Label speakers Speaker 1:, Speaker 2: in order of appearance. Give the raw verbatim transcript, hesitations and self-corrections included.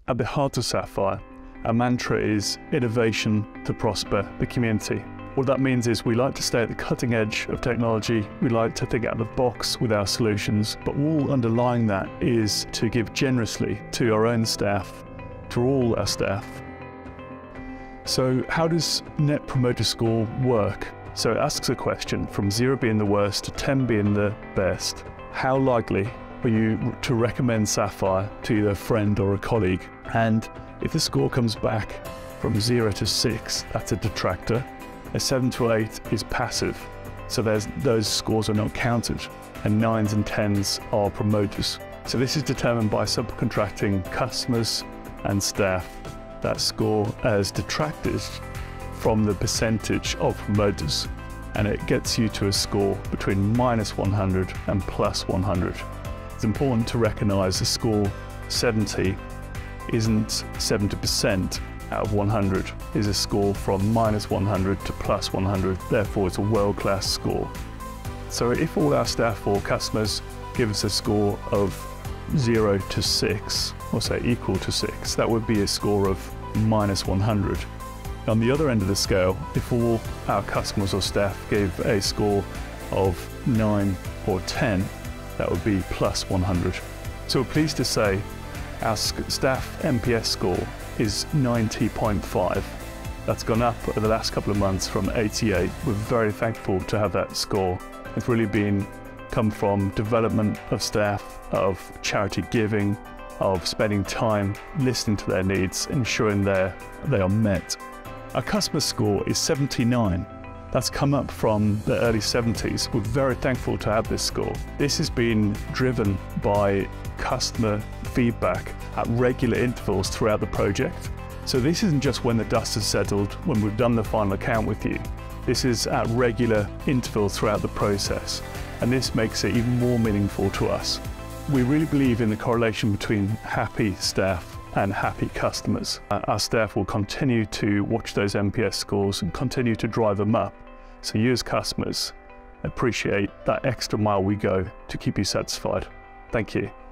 Speaker 1: At the heart of Sapphire, our mantra is innovation to prosper the community. What that means is we like to stay at the cutting edge of technology, we like to think out of the box with our solutions, but all underlying that is to give generously to our own staff, to all our staff. So how does Net Promoter Score work? So it asks a question from zero being the worst to ten being the best. How likely are you to recommend Sapphire to either a friend or a colleague? And if the score comes back from zero to six, that's a detractor. A seven to eight is passive, so there's, those scores are not counted, and nines and tens are promoters. So this is determined by subcontracting customers and staff that score as detractors from the percentage of promoters, and it gets you to a score between minus one hundred and plus one hundred. It's important to recognise the score seventy isn't seventy percent out of one hundred, is a score from minus one hundred to plus one hundred, therefore it's a world-class score. So if all our staff or customers give us a score of zero to six, or say equal to six, that would be a score of minus one hundred. On the other end of the scale, if all our customers or staff gave a score of nine or ten, that would be plus one hundred. So we're pleased to say our staff N P S score is ninety point five. That's gone up over the last couple of months from eighty-eight. We're very thankful to have that score. It's really been come from development of staff, of charity giving, of spending time listening to their needs, ensuring they're, they are met. Our customer score is seventy-nine. That's come up from the early seventies. We're very thankful to have this score. This has been driven by customer feedback at regular intervals throughout the project. So this isn't just when the dust has settled, when we've done the final account with you. This is at regular intervals throughout the process, and this makes it even more meaningful to us. We really believe in the correlation between happy staff and happy customers. Uh, our staff will continue to watch those N P S scores and continue to drive them up. So you as customers appreciate that extra mile we go to keep you satisfied. Thank you.